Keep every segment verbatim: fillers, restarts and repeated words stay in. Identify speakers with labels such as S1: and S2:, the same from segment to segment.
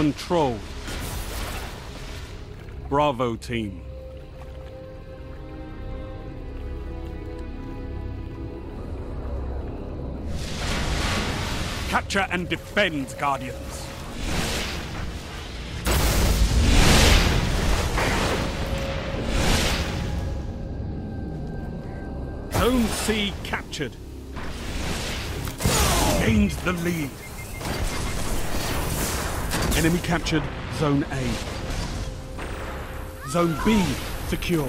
S1: control. Bravo team. Capture and defend, Guardians. Zone C captured. Gained the lead. Enemy captured Zone A. Zone B secure.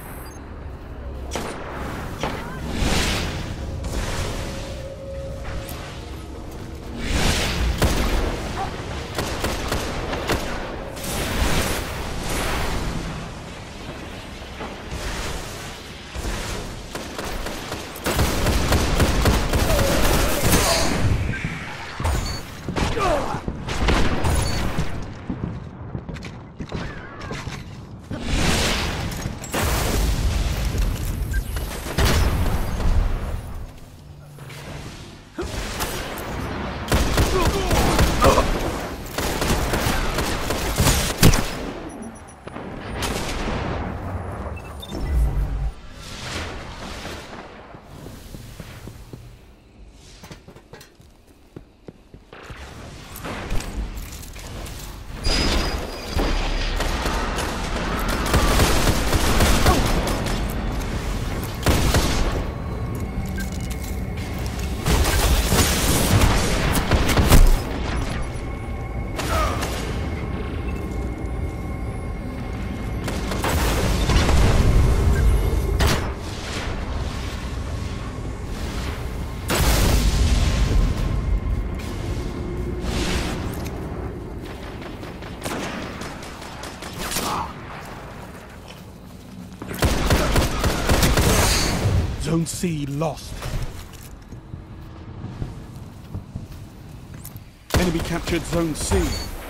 S1: Zone C lost. Enemy captured Zone C.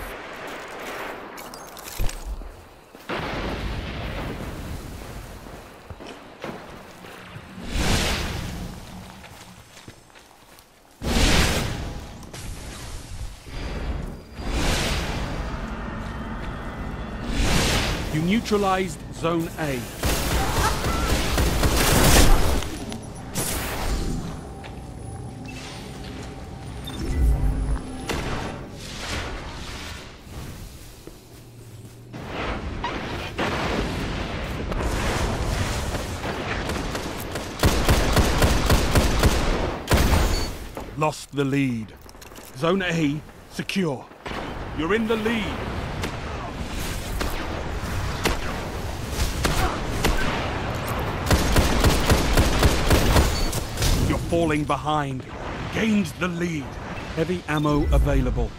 S1: You neutralized Zone A. Lost the lead. Zone A secure. You're in the lead. You're falling behind. Gained the lead. Heavy ammo available.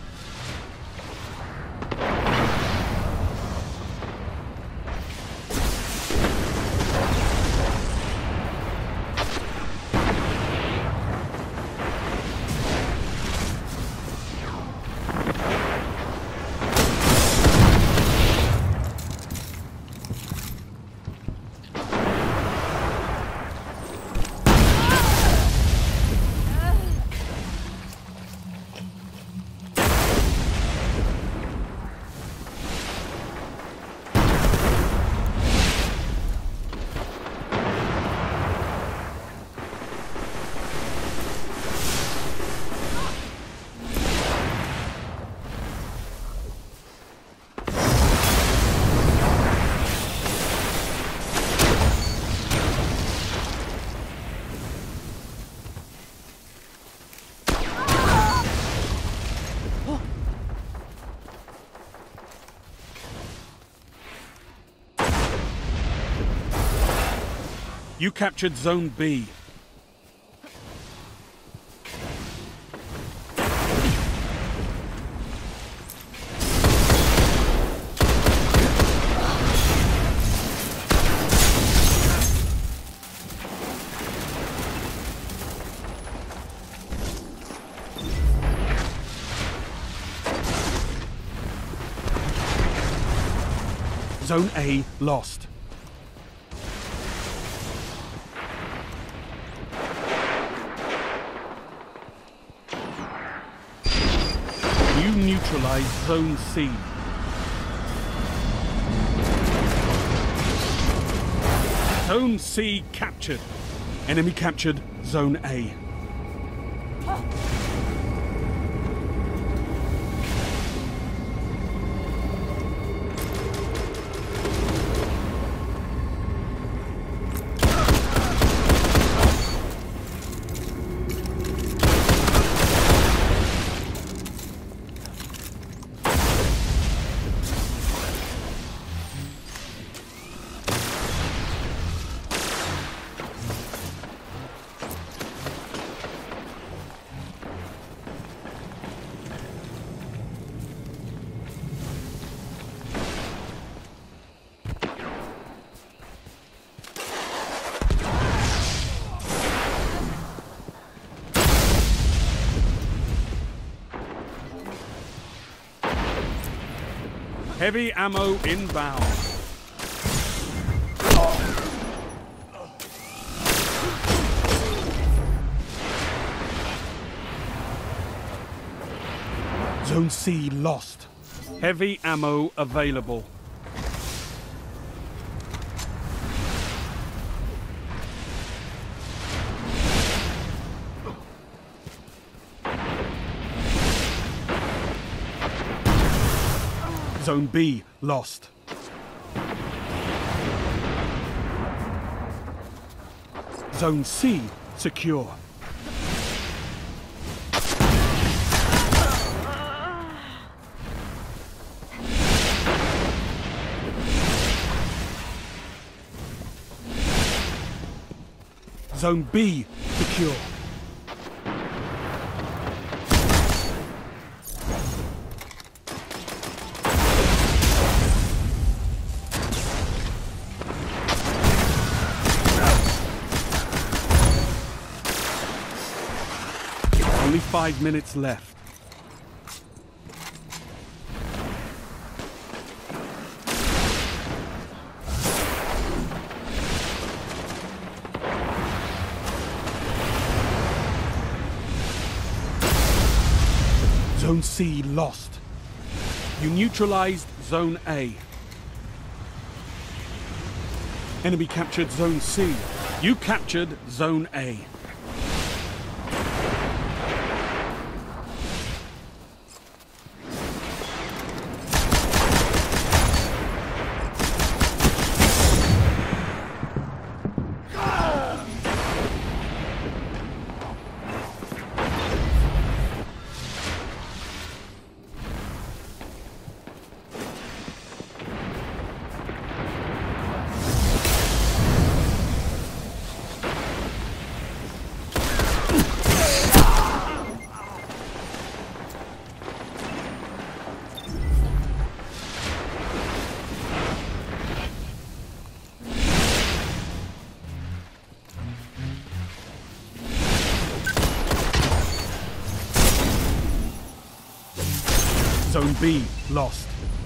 S1: You captured Zone B. Zone A lost. You neutralized Zone C. Zone C captured. Enemy captured Zone A. Heavy ammo inbound. Zone C lost. Heavy ammo available. Zone B lost. Zone C secure. Zone B secure. Only five minutes left. Zone C lost. You neutralized Zone A. Enemy captured Zone C. You captured Zone A. Zone B lost.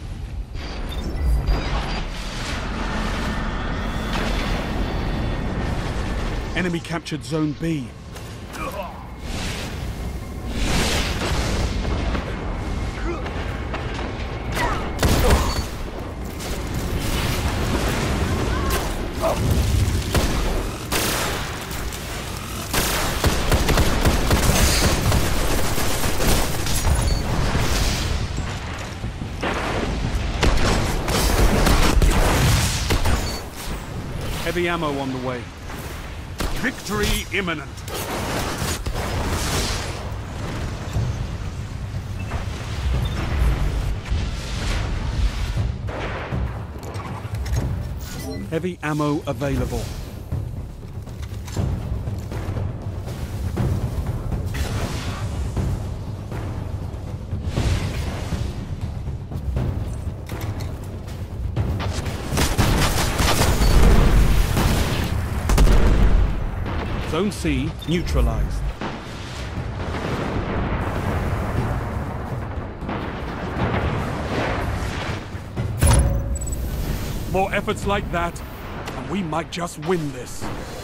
S1: Enemy captured Zone B. Heavy ammo on the way. Victory imminent. Heavy ammo available. Zone C neutralized. More efforts like that, and we might just win this.